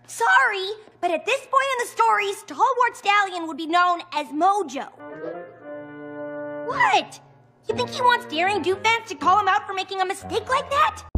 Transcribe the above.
Sorry, but at this point in the story, Stalwart Stallion would be known as Mojo. What? You think he wants Daring Do fans to call him out for making a mistake like that?